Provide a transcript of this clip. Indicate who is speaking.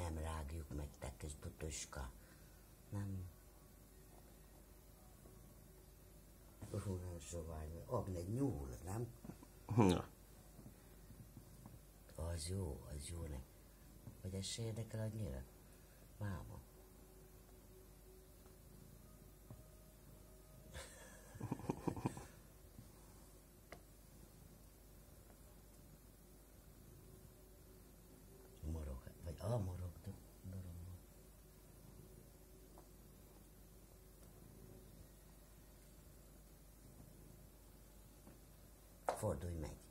Speaker 1: Nem rágjuk meg, te kis butuska. Nem. Nem sovány. Abni egy nyúl, nem?
Speaker 2: Na.
Speaker 1: Az jó ne. Hogy ez se érdekel annyira? Máma. Morog, vagy morog. Fordulj meg.